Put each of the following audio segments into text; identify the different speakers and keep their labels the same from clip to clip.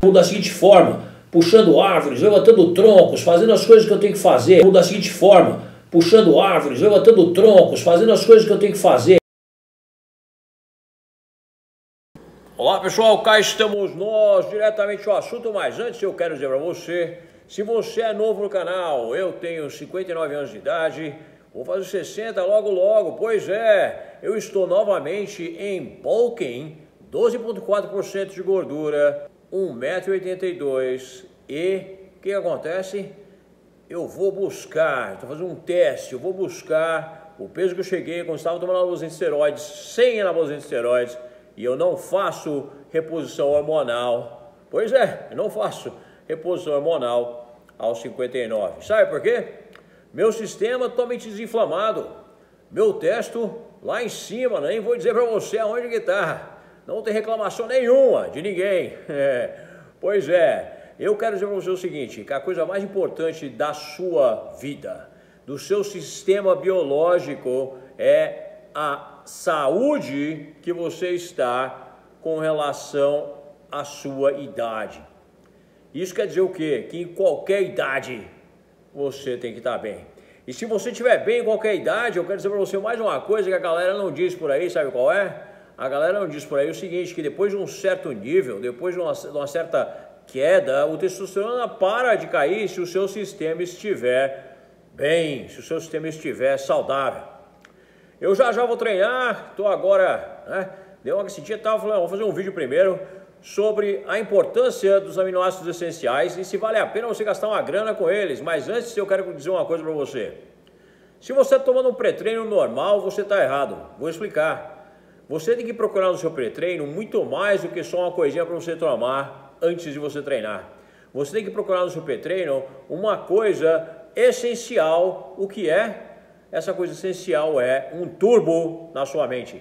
Speaker 1: Da seguinte forma, puxando árvores, levantando troncos, fazendo as coisas que eu tenho que fazer. Da seguinte forma, puxando árvores, levantando troncos, fazendo as coisas que eu tenho que fazer. Olá pessoal, cá estamos nós, diretamente ao assunto, mas antes eu quero dizer para você, se você é novo no canal, eu tenho 59 anos de idade, vou fazer 60 logo logo, pois é, eu estou novamente em bulking, 12,4% de gordura, 1,82 m e o que acontece? Eu vou buscar, estou fazendo um teste, eu vou buscar o peso que eu cheguei quando estava tomando anabolizante de esteroides, sem anabolizante de esteroides, e eu não faço reposição hormonal. Pois é, eu não faço reposição hormonal aos 59. Sabe por quê? Meu sistema totalmente desinflamado. Meu testo lá em cima, nem vou dizer para você aonde que está. Não tem reclamação nenhuma de ninguém. Pois é, eu quero dizer para você o seguinte, que a coisa mais importante da sua vida, do seu sistema biológico, é a saúde que você está com relação à sua idade. Isso quer dizer o quê? Que em qualquer idade você tem que estar bem. E se você estiver bem em qualquer idade, eu quero dizer para você mais uma coisa que a galera não diz por aí, sabe qual é? A galera não diz por aí o seguinte, que depois de um certo nível, depois de uma certa queda, o testosterona para de cair se o seu sistema estiver bem, se o seu sistema estiver saudável. Eu já vou treinar, estou agora, né, deu uma aquecidinha e tal, falei, vou fazer um vídeo primeiro sobre a importância dos aminoácidos essenciais e se vale a pena você gastar uma grana com eles. Mas antes eu quero dizer uma coisa para você. Se você está tomando um pré-treino normal, você está errado. Vou explicar. Você tem que procurar no seu pré-treino muito mais do que só uma coisinha para você tomar antes de você treinar. Você tem que procurar no seu pré-treino uma coisa essencial. O que é? Essa coisa essencial é um turbo na sua mente.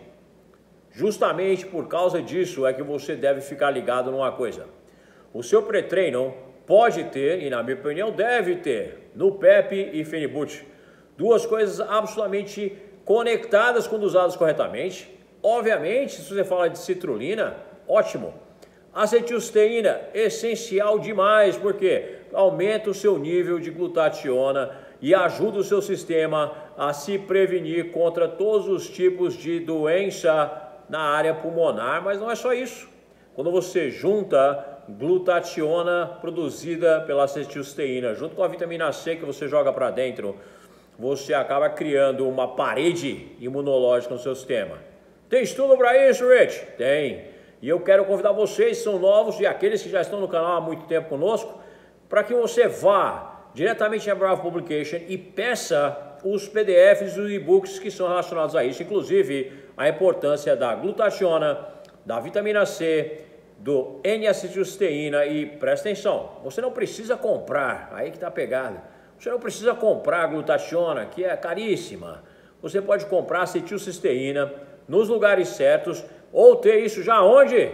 Speaker 1: Justamente por causa disso é que você deve ficar ligado numa coisa. O seu pré-treino pode ter, e na minha opinião deve ter, no PEP e Phenibut, duas coisas absolutamente conectadas quando usadas corretamente. Obviamente, se você fala de citrulina, ótimo. Acetilcisteína, essencial demais, porque aumenta o seu nível de glutationa e ajuda o seu sistema a se prevenir contra todos os tipos de doença na área pulmonar, mas não é só isso. Quando você junta glutationa produzida pela acetilcisteína junto com a vitamina C que você joga para dentro, você acaba criando uma parede imunológica no seu sistema. Tem estudo para isso, Rich? Tem. E eu quero convidar vocês, são novos e aqueles que já estão no canal há muito tempo conosco, para que você vá diretamente na Bravo Publication e peça os PDFs e os e-books que são relacionados a isso, inclusive a importância da glutationa, da vitamina C, do N-acetilcisteína e presta atenção, você não precisa comprar, aí que está a pegada, você não precisa comprar glutationa, que é caríssima, você pode comprar acetilcisteína nos lugares certos ou ter isso já onde?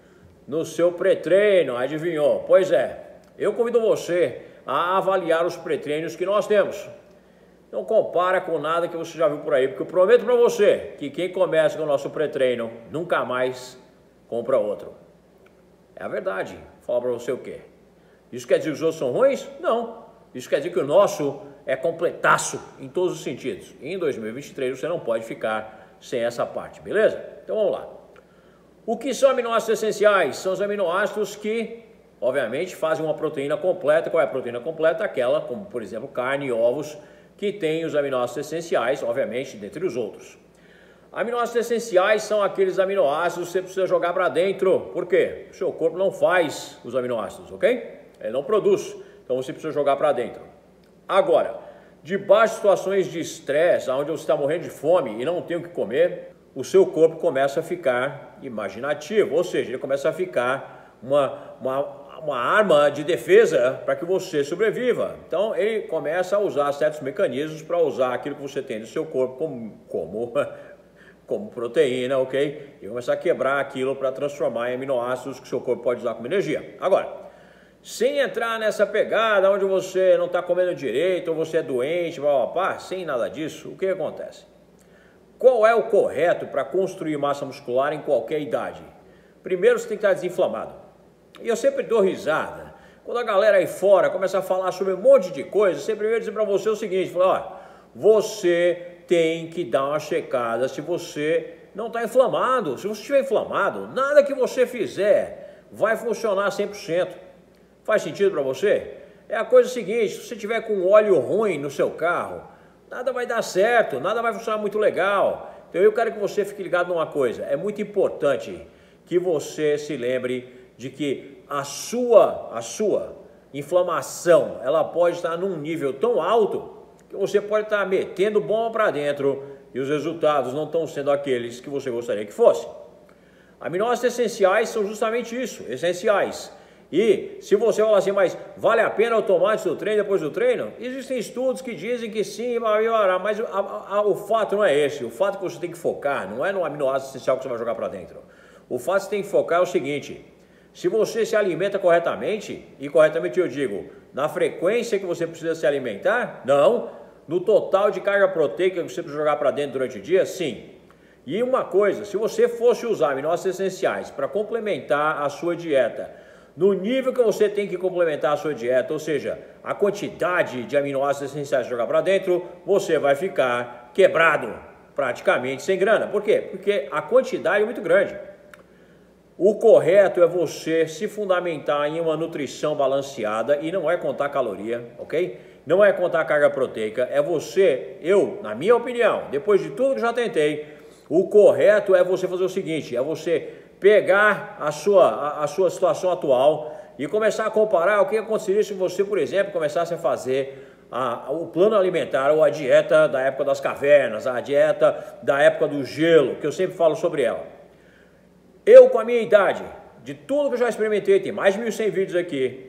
Speaker 1: No seu pré-treino, adivinhou? Pois é, eu convido você a avaliar os pré-treinos que nós temos. Não compara com nada que você já viu por aí, porque eu prometo para você que quem começa com o nosso pré-treino nunca mais compra outro. É a verdade. Fala para você o quê? Isso quer dizer que os outros são ruins? Não. Isso quer dizer que o nosso é completaço em todos os sentidos. E em 2023 você não pode ficar sem essa parte, beleza? Então vamos lá. O que são aminoácidos essenciais? São os aminoácidos que, obviamente, fazem uma proteína completa. Qual é a proteína completa? Aquela, como por exemplo, carne e ovos, que tem os aminoácidos essenciais, obviamente, dentre os outros. Aminoácidos essenciais são aqueles aminoácidos que você precisa jogar para dentro. Por quê? O seu corpo não faz os aminoácidos, ok? Ele não produz, então você precisa jogar para dentro. Agora, debaixo de situações de estresse, onde você está morrendo de fome e não tem o que comer, o seu corpo começa a ficar imaginativo, ou seja, ele começa a ficar uma arma de defesa para que você sobreviva. Então ele começa a usar certos mecanismos para usar aquilo que você tem no seu corpo como proteína, ok? E começar a quebrar aquilo para transformar em aminoácidos que o seu corpo pode usar como energia. Agora, sem entrar nessa pegada onde você não está comendo direito, ou você é doente, sem nada disso, o que acontece? Qual é o correto para construir massa muscular em qualquer idade? Primeiro, você tem que estar desinflamado. E eu sempre dou risada. Quando a galera aí fora começa a falar sobre um monte de coisa, eu sempre vou dizer para você o seguinte, falar, ó, você tem que dar uma checada se você não está inflamado. Se você estiver inflamado, nada que você fizer vai funcionar 100%. Faz sentido para você? É a coisa seguinte, se você tiver com óleo ruim no seu carro, nada vai dar certo, nada vai funcionar muito legal. Então eu quero que você fique ligado numa coisa, é muito importante que você se lembre de que a sua inflamação, ela pode estar num nível tão alto que você pode estar metendo bomba para dentro e os resultados não estão sendo aqueles que você gostaria que fossem. Aminoácidos essenciais são justamente isso, essenciais. E se você falar assim, mas vale a pena eu tomar antes do treino, depois do treino? Existem estudos que dizem que sim, mas o fato não é esse. O fato que você tem que focar não é no aminoácido essencial que você vai jogar para dentro. O fato que você tem que focar é o seguinte, se você se alimenta corretamente, e corretamente eu digo, na frequência que você precisa se alimentar, não. No total de carga proteica que você precisa jogar para dentro durante o dia, sim. E uma coisa, se você fosse usar aminoácidos essenciais para complementar a sua dieta, no nível que você tem que complementar a sua dieta, ou seja, a quantidade de aminoácidos essenciais para jogar para dentro, você vai ficar quebrado, praticamente sem grana. Por quê? Porque a quantidade é muito grande. O correto é você se fundamentar em uma nutrição balanceada e não é contar caloria, ok? Não é contar carga proteica, é você, na minha opinião, depois de tudo que já tentei, o correto é você fazer o seguinte, é você pegar a sua situação atual e começar a comparar o que aconteceria se você, por exemplo, começasse a fazer o plano alimentar ou a dieta da época das cavernas, a dieta da época do gelo, que eu sempre falo sobre ela. Eu, com a minha idade, de tudo que eu já experimentei, tem mais de 1.100 vídeos aqui,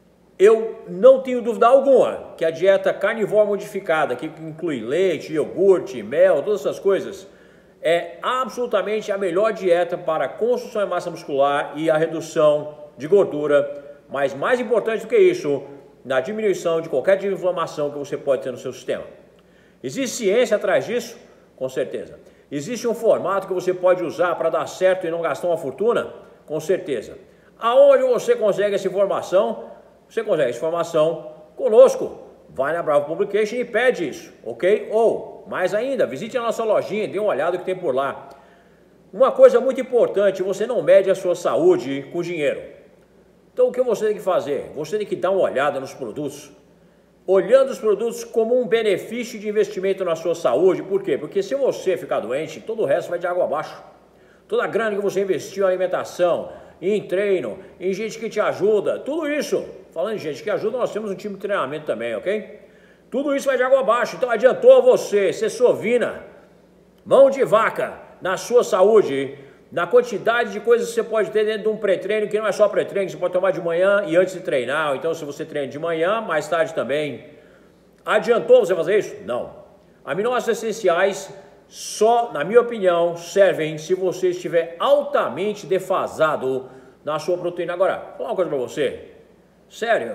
Speaker 1: eu não tenho dúvida alguma que a dieta carnívora modificada, que inclui leite, iogurte, mel, todas essas coisas, é absolutamente a melhor dieta para a construção de massa muscular e a redução de gordura, mas mais importante do que isso, na diminuição de qualquer tipo de inflamação que você pode ter no seu sistema. Existe ciência atrás disso? Com certeza. Existe um formato que você pode usar para dar certo e não gastar uma fortuna? Com certeza. Aonde você consegue essa informação? Você consegue essa informação conosco. Vai na Bravo Publication e pede isso, ok? Ou, mais ainda, visite a nossa lojinha, dê uma olhada no que tem por lá. Uma coisa muito importante, você não mede a sua saúde com dinheiro. Então o que você tem que fazer? Você tem que dar uma olhada nos produtos, olhando os produtos como um benefício de investimento na sua saúde. Por quê? Porque se você ficar doente, todo o resto vai de água abaixo. Toda a grana que você investiu em alimentação, em treino, em gente que te ajuda, tudo isso, falando em gente que ajuda, nós temos um time de treinamento também, ok? Tudo isso vai de água abaixo, então adiantou você ser sovina, mão de vaca na sua saúde, na quantidade de coisas que você pode ter dentro de um pré-treino, que não é só pré-treino, que você pode tomar de manhã e antes de treinar, ou então se você treina de manhã, mais tarde também. Adiantou você fazer isso? Não. Aminoácidos essenciais só, na minha opinião, servem se você estiver altamente defasado na sua proteína. Agora, vou falar uma coisa para você. Sério,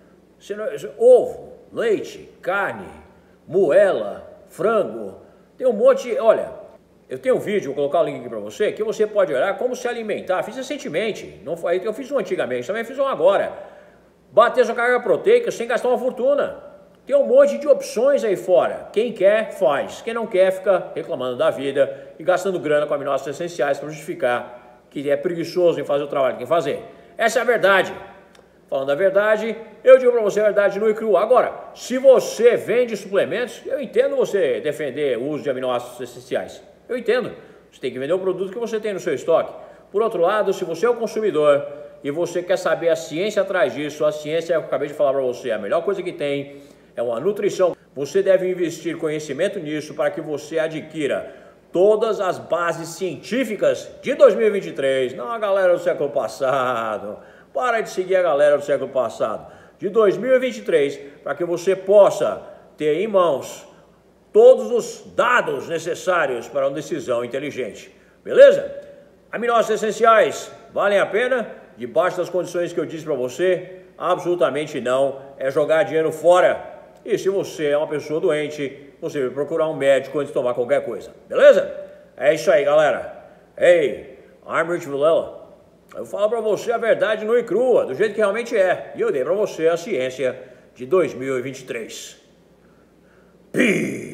Speaker 1: ovo, leite, carne, moela, frango, tem um monte. Olha, eu tenho um vídeo, vou colocar o link aqui para você, que você pode olhar como se alimentar. Fiz recentemente, não foi, eu fiz um antigamente, também fiz um agora. Bater sua carga proteica sem gastar uma fortuna. Tem um monte de opções aí fora. Quem quer, faz. Quem não quer, fica reclamando da vida e gastando grana com aminoácidos essenciais para justificar que é preguiçoso em fazer o trabalho que tem que fazer. Essa é a verdade. Falando a verdade, eu digo para você a verdade nua e crua. Agora, se você vende suplementos, eu entendo você defender o uso de aminoácidos essenciais. Eu entendo. Você tem que vender o produto que você tem no seu estoque. Por outro lado, se você é o consumidor e você quer saber a ciência atrás disso, a ciência, eu acabei de falar para você, a melhor coisa que tem é uma nutrição. Você deve investir conhecimento nisso para que você adquira todas as bases científicas de 2023, não a galera do século passado. Para de seguir a galera do século passado. De 2023, para que você possa ter em mãos todos os dados necessários para uma decisão inteligente. Beleza? Aminoácidos essenciais valem a pena? Debaixo das condições que eu disse para você? Absolutamente não. É jogar dinheiro fora. E se você é uma pessoa doente, você vai procurar um médico antes de tomar qualquer coisa. Beleza? É isso aí, galera. Hey, I'm Rich Vilela. Eu falo para você a verdade nua e crua, do jeito que realmente é. E eu dei para você a ciência de 2023. Pi!